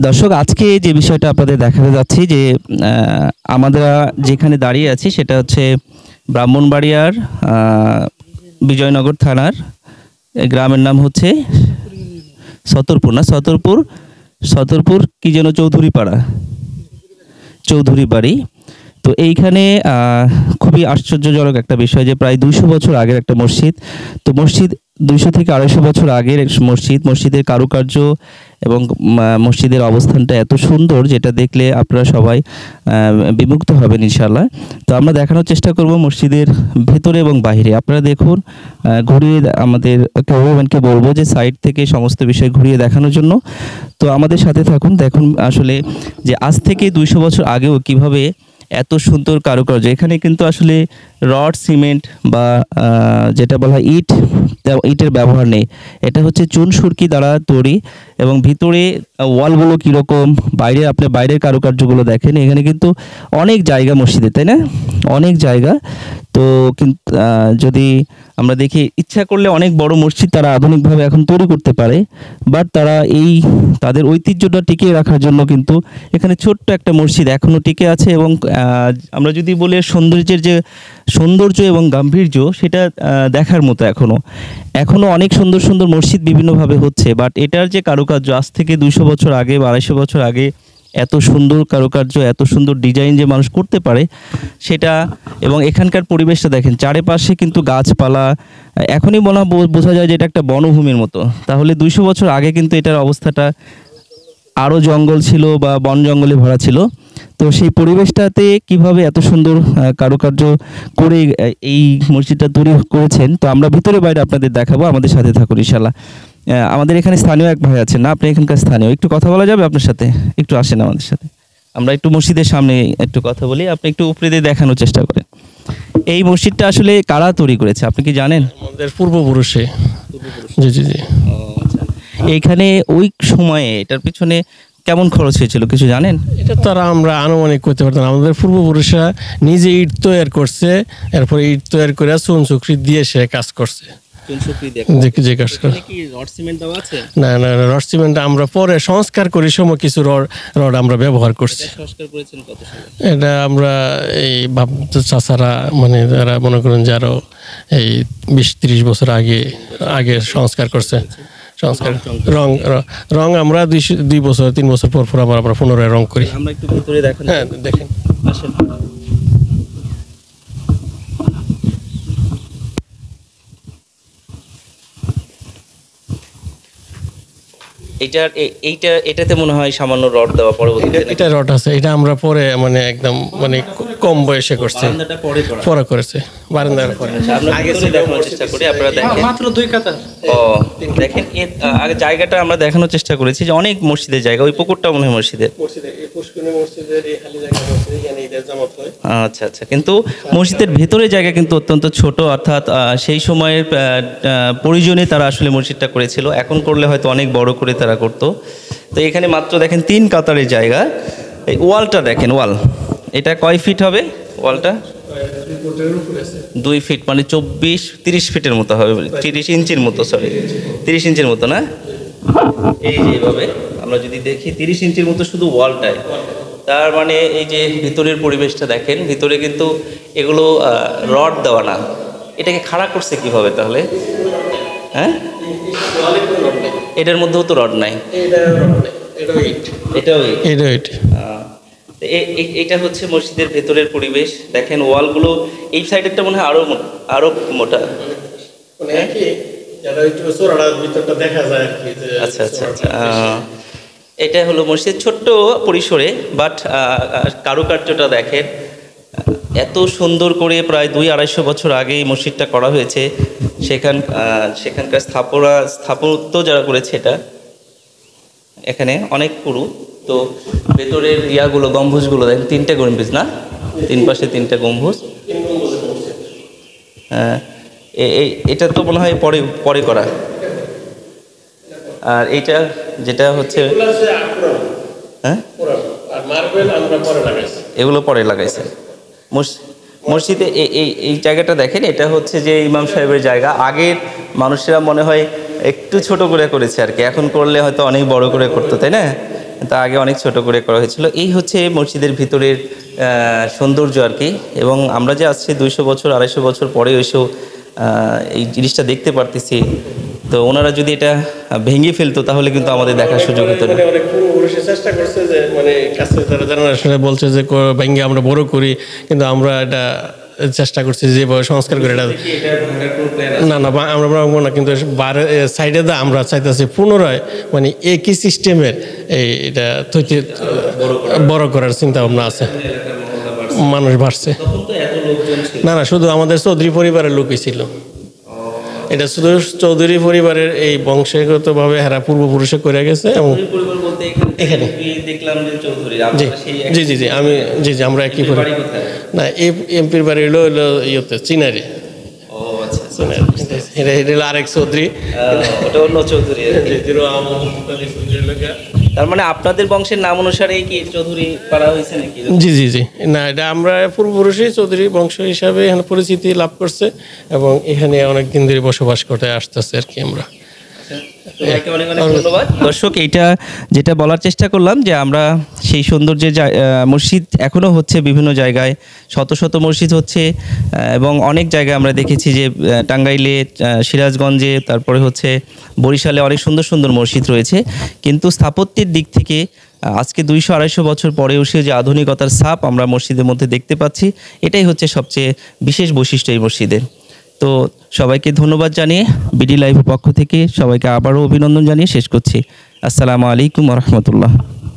দর্শক, আজকে যে বিষয়টা আপনাদের দেখাতে যাচ্ছি যে আমরা যেখানে দাঁড়িয়ে আছি সেটা হচ্ছে ব্রাহ্মণবাড়িয়ার বিজয়নগর থানার গ্রামের নাম হচ্ছে সতরপুর কি যেন চৌধুরী বাড়ি। তো এইখানে খুবই আশ্চর্যজনক একটা বিষয় যে প্রায় 200 বছর আগের একটা মসজিদ। তো মসজিদ 200 থেকে 250 বছর আগের মসজিদের কারুকার্য এবং মসজিদের অবস্থানটা এত সুন্দর যেটা দেখলে আপনারা সবাই বিমুগ্ধ হবেন ইনশাআল্লাহ। তো আমরা দেখানোর চেষ্টা করব মসজিদের ভেতরে এবং বাইরে। আপনারা দেখুন, ঘুরিয়ে আমাদের ক্যামেরাম্যানকে বলবো যে সাইড থেকে সমস্ত বিষয় ঘুরিয়ে দেখানোর জন্য। তো আমাদের সাথে থাকুন, দেখুন আসলে যে আজ থেকে 200 বছর আগেও কিভাবে এত সুন্দর কারুকার্য। এখানে কিন্তু আসলে রড, সিমেন্ট বা যেটা বলা হয় ইটের ব্যবহার নেই। এটা হচ্ছে চুন সুরকি দ্বারা তৈরি এবং ভিতরে ওয়ালগুলো কীরকম, আপনি বাইরের কারুকার্যগুলো দেখেন। এখানে কিন্তু অনেক জায়গা মসজিদে, তাই না? অনেক জায়গা। তো কিন্তু যদি আমরা দেখি, ইচ্ছা করলে অনেক বড় মসজিদ তারা আধুনিকভাবে এখন তৈরি করতে পারে, বাট তারা তাদের ঐতিহ্যটা টিকিয়ে রাখার জন্য কিন্তু এখানে ছোট্ট একটা মসজিদ এখনও টিকে আছে। এবং আমরা যদি বলি সৌন্দর্য এবং গাম্ভীর্য, সেটা দেখার মতো। এখনও অনেক সুন্দর সুন্দর মসজিদ বিভিন্নভাবে হচ্ছে, বাট এটার যে কারুকার্য আজ থেকে 200 বছর আগে বা 250 বছর আগে এত সুন্দর কারুকার্য, এত সুন্দর ডিজাইন যে মানুষ করতে পারে সেটা। এবং এখানকার পরিবেশটা দেখেন, চারিপাশে কিন্তু গাছপালা। এখনই বোঝা যায় যে এটা একটা বনভূমির মতো। তাহলে 200 বছর আগে কিন্তু এটার অবস্থাটা আরও জঙ্গল ছিল বা বন জঙ্গলে ভরা ছিল। তো সেই পরিবেশটাতে কিভাবে এত সুন্দর কারুকার্য করে এই মসজিদটা তৈরি করেছেন, তো আমরা ভিতরে বাইরে আপনাদের দেখাবো। আমাদের সাথে থাকুন ইনশাআল্লাহ। আমাদের এখানে স্থানীয় এক ভাই আছেন, না? আপনি এখানকার স্থানীয়, একটু কথা বলা যাবে আপনার সাথে? একটু আসেন আমাদের সাথে, আমরা একটু মসজিদের সামনে একটু কথা বলি। আপনি একটু উপরে দিয়ে দেখানোর চেষ্টা করেন। এই মসজিদটা আসলে কারা তৈরি করেছে আপনি কি জানেন? আমাদের পূর্বপুরুষে। জি জি জি। এইখানে ওই সময়ে এটার পিছনে কেমন খরচ হয়েছিল কিছু জানেন? এটা তো আমরা আনুমানিক করতে পারতাম। আমাদের পূর্বপুরুষরা নিজে ইট তৈরি করছে, এরপর ইট তৈরি করে চুন সুকরি দিয়ে সে কাজ করছে। না না, রড সিমেন্ট আমরা পরে সংস্কার করি সময় কিছু রড আমরা ব্যবহার করছি। এটা আমরা এই চাচারা, মানে যারা মনে করেন যে আরো এই 20-30 বছর আগে সংস্কার করছে। রং আমরা 2-3 বছর পর আমরা পুনরায় রং করি। আমরা একটু ভিতরে দেখেন। হ্যাঁ দেখেন, আসেন। এটাতে মনে হয় সামান্য রড দেওয়া পরবর্তীতে। এটা রড আছে, এটা আমরা পরে মানে একদম কম বয়সে করছি, পরে করেছে বারান্দার পরে। আগে দেখানোর চেষ্টা করি, আপনারা দেখেন মাত্র 2 কাতার। দেখেন আগে জায়গাটা আমরা দেখানোর চেষ্টা করেছি যে অনেক মসজিদের জায়গা। ওই পুকুরটা মনে হয় মসজিদের। আচ্ছা আচ্ছা, কিন্তু মসজিদের ভেতরে জায়গা কিন্তু অত্যন্ত ছোট, অর্থাৎ সেই সময়ের প্রয়োজনে তারা আসলে মসজিদটা করেছিল। এখন করলে হয়তো অনেক বড় করে তারা করতো। তো এখানে মাত্র দেখেন 3 কাতারের জায়গা। এই ওয়ালটা দেখেন, এটা কয় ফিট হবে ওয়ালটা? 2 ফিট, মানে 24-30 ফিটের মতো হবে, 30 ইঞ্চির মতো, 30 ইঞ্চির মতো না? এই যে এইভাবে আমরা যদি দেখি 30 ইঞ্চির মতো শুধু ওয়ালটায়। তার মানে এই যে ভিতরের পরিবেশটা দেখেন, ভিতরে কিন্তু এগুলো রড দেওয়া না। এটাকে খাড়া করছে কিভাবে তাহলে? হ্যাঁ, এটার মধ্যেও তো রড নাই। এটা হচ্ছে মসজিদের ভেতরের পরিবেশ। দেখেন ওয়ালগুলো, এই সাইডেরটা মনে হয় আরো মোটা। আচ্ছা আচ্ছা আচ্ছা, এটা হলো মসজিদ ছোট্ট পরিসরে, বাট কারুকার্যটা দেখেন এত সুন্দর করে। প্রায় 200-250 বছর আগে এই মসজিদটা করা হয়েছে। সেখানকার স্থাপত্য যারা করেছে, এটা এখানে অনেক পুরু। তো ভেতরের গম্বুজগুলো দেখেন, 3টে গম্বুজ না? 3 পাশে 3টে গম্বুজ। হ্যাঁ, এটা তো মনে হয় পরে করা। আর এইটা যেটা হচ্ছে, হ্যাঁ, এগুলো পরে লাগাইছে। মসজিদে এই জায়গাটা দেখেন, এটা হচ্ছে যে ইমাম সাহেবের জায়গা। আগের মানুষেরা মনে হয় একটু ছোট করে করেছে আর কি, এখন করলে হয়তো অনেক বড় করে করতো, তাই না? তা আগে অনেক ছোট করে করা হয়েছিল। এই হচ্ছে মসজিদের ভিতরের সৌন্দর্য আর কি। এবং আমরা যে আসছি 200 বছর 250 বছর পরে এসেও এই জিনিসটা দেখতে পারতেছি। তো ওনারা যদি এটা ভেঙে ফেলতো তাহলে কিন্তু আমাদের দেখার সুযোগ হতো না। অনেক পূর্বপুরুষে চেষ্টা করছে যে মানে কাছে যারা জেনারেশনে বলছে যে ভেঙে আমরা বড় করি, কিন্তু আমরা এটা চেষ্টা করছি যেভাবে সংস্কার করে এটা না না আমরা ভাঙবো না, কিন্তু সাইডে দা আমরা চাইতেছি পুনরায় মানে একই সিস্টেমের এটা তৈরি বড় করার চিন্তা ভাবনা আছে। মানুষ বাড়ছে না না, শুধু আমাদের চৌধুরী পরিবারের লোকই ছিল। এটা শুধু চৌধুরী পরিবারের এই বংশগতভাবে হেরা পূর্বপুরুষে করে গেছে। এবং এখানে জি জি জি আমি জি জি আমরা একই পরিবার না। এমপির বাড়ি হলো ইয়েতে চিনারি, এটা আরেক চৌধুরী, ওটা অন্য চৌধুরী। তার মানে আপনাদের বংশের নাম অনুসারে কি চৌধুরী করা হয়েছে নাকি? জি জি জি না, এটা আমরা পূর্বপুরুষই চৌধুরী বংশ হিসাবে এখানে পরিচিতি লাভ করছে এবং এখানে অনেক দিন ধরে বসবাস করতে আসতেছে আর কি আমরা। ধন্যবাদ। দর্শক, এইটা যেটা বলার চেষ্টা করলাম যে আমরা সেই সৌন্দর্যের মসজিদ এখনও হচ্ছে বিভিন্ন জায়গায়, শত শত মসজিদ হচ্ছে এবং অনেক জায়গায় আমরা দেখেছি যে টাঙ্গাইলে, সিরাজগঞ্জে, তারপরে হচ্ছে বরিশালে অনেক সুন্দর সুন্দর মসজিদ রয়েছে। কিন্তু স্থাপত্যের দিক থেকে আজকে 200-250 বছর পরেও সে যে আধুনিকতার ছাপ আমরা মসজিদের মধ্যে দেখতে পাচ্ছি, এটাই হচ্ছে সবচেয়ে বিশেষ বৈশিষ্ট্য এই মসজিদের। তো সবাইকে ধন্যবাদ জানিয়ে বিডি লাইভের পক্ষ থেকে সবাইকে আবারও অভিনন্দন জানিয়ে শেষ করছি। আসসালামু আলাইকুম ওয়া রাহমাতুল্লাহ।